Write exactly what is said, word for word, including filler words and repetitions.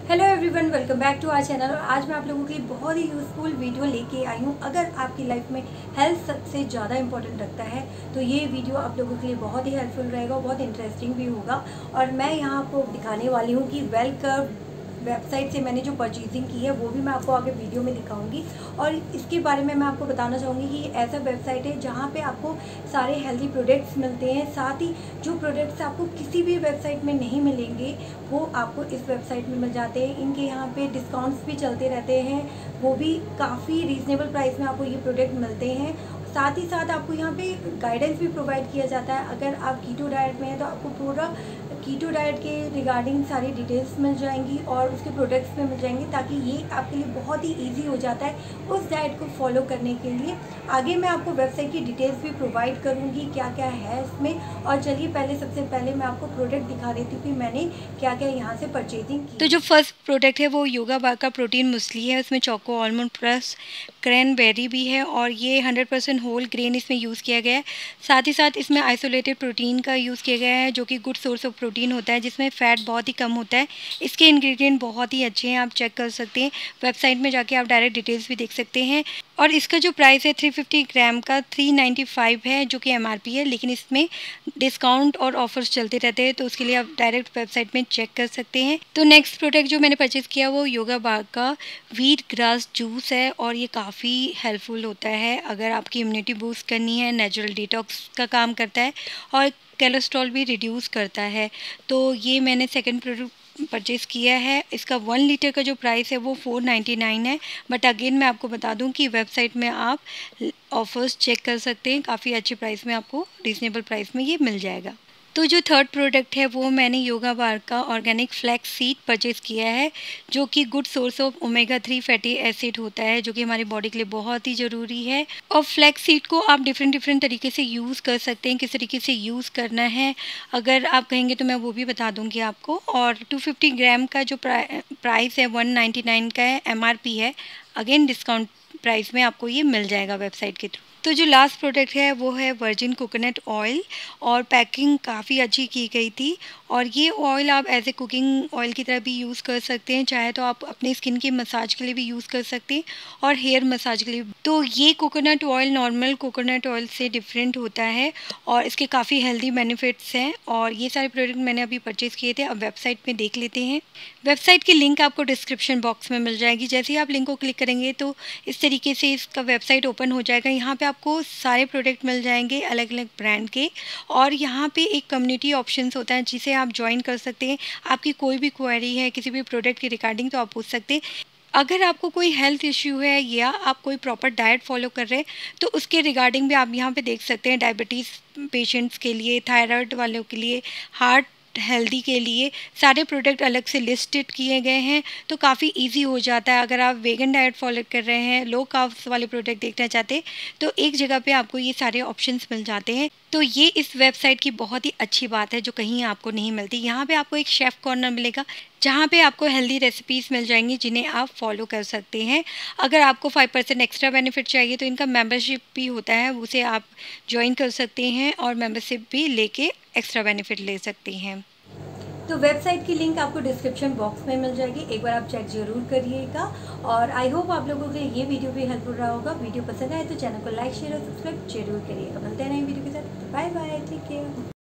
Hello everyone, welcome back to our channel. और आज मैं आप लोगों के लिए बहुत ही यूज़फुल वीडियो लेके आई हूँ। अगर आपकी लाइफ में हेल्थ सबसे ज़्यादा इंपॉर्टेंट रखता है तो ये वीडियो आप लोगों के लिए बहुत ही हेल्पफुल रहेगा और बहुत इंटरेस्टिंग भी होगा। और मैं यहाँ आपको दिखाने वाली हूँ कि वेल कर्व वेबसाइट से मैंने जो परचेजिंग की है वो भी मैं आपको आगे वीडियो में दिखाऊंगी। और इसके बारे में मैं आपको बताना चाहूँगी कि ये ऐसा वेबसाइट है जहाँ पे आपको सारे हेल्दी प्रोडक्ट्स मिलते हैं। साथ ही जो प्रोडक्ट्स आपको किसी भी वेबसाइट में नहीं मिलेंगे वो आपको इस वेबसाइट में मिल जाते हैं। इनके यहाँ पे डिस्काउंट्स भी चलते रहते हैं, वो भी काफ़ी रीज़नेबल प्राइस में आपको ये प्रोडक्ट मिलते हैं। साथ ही साथ आपको यहाँ पे गाइडेंस भी प्रोवाइड किया जाता है। अगर आप कीटो डाइट में हैं तो आपको पूरा कीटो डाइट के रिगार्डिंग सारी डिटेल्स मिल जाएंगी और उसके प्रोडक्ट्स में मिल जाएंगे, ताकि ये आपके लिए बहुत ही इजी हो जाता है उस डाइट को फॉलो करने के लिए। आगे मैं आपको वेबसाइट की डिटेल्स भी प्रोवाइड करूँगी क्या क्या है इसमें। और चलिए पहले सबसे पहले मैं आपको प्रोडक्ट दिखा देती हूँ कि मैंने क्या क्या यहाँ से परचेजिंग की। तो जो फर्स्ट प्रोडक्ट है वो योगा बार का प्रोटीन मुस्ली है। उसमें चोको आलमंड प्लस क्रैनबेरी भी है और ये हंड्रेड परसेंट होल ग्रेन इसमें यूज़ किया गया है। साथ ही साथ इसमें आइसोलेटेड प्रोटीन का यूज़ किया गया है जो कि गुड सोर्स ऑफ प्रोटीन होता है, जिसमें फ़ैट बहुत ही कम होता है। इसके इंग्रेडिएंट बहुत ही अच्छे हैं, आप चेक कर सकते हैं। वेबसाइट में जाके आप डायरेक्ट डिटेल्स भी देख सकते हैं। और इसका जो प्राइस है थ्री फिफ्टी ग्राम का थ्री नाइन्टी फाइव है, जो कि एमआरपी है, लेकिन इसमें डिस्काउंट और ऑफर्स चलते रहते हैं, तो उसके लिए आप डायरेक्ट वेबसाइट में चेक कर सकते हैं। तो नेक्स्ट प्रोडक्ट जो मैंने परचेज़ किया वो योगा बार का व्हीट ग्रास जूस है और ये काफ़ी हेल्पफुल होता है अगर आपकी इम्यूनिटी बूस्ट करनी है। नेचुरल डिटॉक्स का काम करता है और कोलेस्ट्रॉल भी रिड्यूस करता है। तो ये मैंने सेकंड प्रोडक्ट परचेज़ किया है। इसका वन लीटर का जो प्राइस है वो फोर नाइन्टी नाइन है। बट अगेन मैं आपको बता दूं कि वेबसाइट में आप ऑफर्स चेक कर सकते हैं, काफ़ी अच्छे प्राइस में आपको रीज़नेबल प्राइस में ये मिल जाएगा। तो जो थर्ड प्रोडक्ट है वो मैंने योगा बार का ऑर्गेनिक फ्लैक्स सीड परचेज़ किया है, जो कि good source of omega three fatty acid होता है, जो कि हमारी बॉडी के लिए बहुत ही ज़रूरी है। और फ्लैक्स सीड को आप डिफरेंट डिफरेंट तरीके से यूज़ कर सकते हैं, किस तरीके से यूज़ करना है अगर आप कहेंगे तो मैं वो भी बता दूँगी आपको। और टू फिफ्टी ग्राम का जो प्राइस है वन नाइन्टी नाइन का है, एम आर पी है। अगेन डिस्काउंट प्राइस में आपको ये मिल जाएगा वेबसाइट के थ्रू। तो जो लास्ट प्रोडक्ट है वो है वर्जिन कोकोनट ऑयल और पैकिंग काफ़ी अच्छी की गई थी। और ये ऑयल आप एज ए कुकिंग ऑयल की तरह भी यूज़ कर सकते हैं, चाहे तो आप अपने स्किन के मसाज के लिए भी यूज़ कर सकते हैं और हेयर मसाज के लिए। तो ये coconut oil normal coconut oil से डिफरेंट होता है और इसके काफ़ी हेल्दी बेनिफिट्स हैं। और ये सारे प्रोडक्ट मैंने अभी परचेज़ किए थे, अब वेबसाइट में देख लेते हैं। वेबसाइट की लिंक आपको डिस्क्रिप्शन बॉक्स में मिल जाएगी। जैसे ही आप लिंक को क्लिक करेंगे तो इस तरीके से इसका वेबसाइट ओपन हो जाएगा। यहाँ पे आपको सारे प्रोडक्ट मिल जाएंगे अलग अलग ब्रांड के। और यहाँ पे एक कम्युनिटी ऑप्शंस होता है जिसे आप ज्वाइन कर सकते हैं। आपकी कोई भी क्वेरी है किसी भी प्रोडक्ट के रिगार्डिंग तो आप पूछ सकते हैं। अगर आपको कोई हेल्थ इश्यू है या आप कोई प्रॉपर डाइट फॉलो कर रहे हैं तो उसके रिगार्डिंग भी आप यहाँ पे देख सकते हैं। डायबिटीज़ पेशेंट्स के लिए, थायराइड वालों के लिए, हार्ट हेल्दी के लिए सारे प्रोडक्ट अलग से लिस्टेड किए गए हैं, तो काफ़ी इजी हो जाता है। अगर आप वेगन डाइट फॉलो कर रहे हैं, लो कार्ब्स वाले प्रोडक्ट देखना चाहते हैं, तो एक जगह पे आपको ये सारे ऑप्शंस मिल जाते हैं। तो ये इस वेबसाइट की बहुत ही अच्छी बात है जो कहीं आपको नहीं मिलती। यहाँ पे आपको एक शेफ़ कॉर्नर मिलेगा जहाँ पे आपको हेल्दी रेसिपीज़ मिल जाएंगी जिन्हें आप फॉलो कर सकते हैं। अगर आपको फाइव परसेंट एक्स्ट्रा बेनिफिट चाहिए तो इनका मेंबरशिप भी होता है, उसे आप ज्वाइन कर सकते हैं और मेंबरशिप भी लेके एक्स्ट्रा बेनिफिट ले सकते हैं। तो वेबसाइट की लिंक आपको डिस्क्रिप्शन बॉक्स में मिल जाएगी, एक बार आप चेक जरूर करिएगा। और आई होप आप लोगों के लिए ये वीडियो भी हेल्पफुल रहा होगा। वीडियो पसंद आए तो चैनल को लाइक शेयर और सब्सक्राइब जरूर करिएगा। मिलते हैं नई वीडियो के साथ। Bye bye, take care.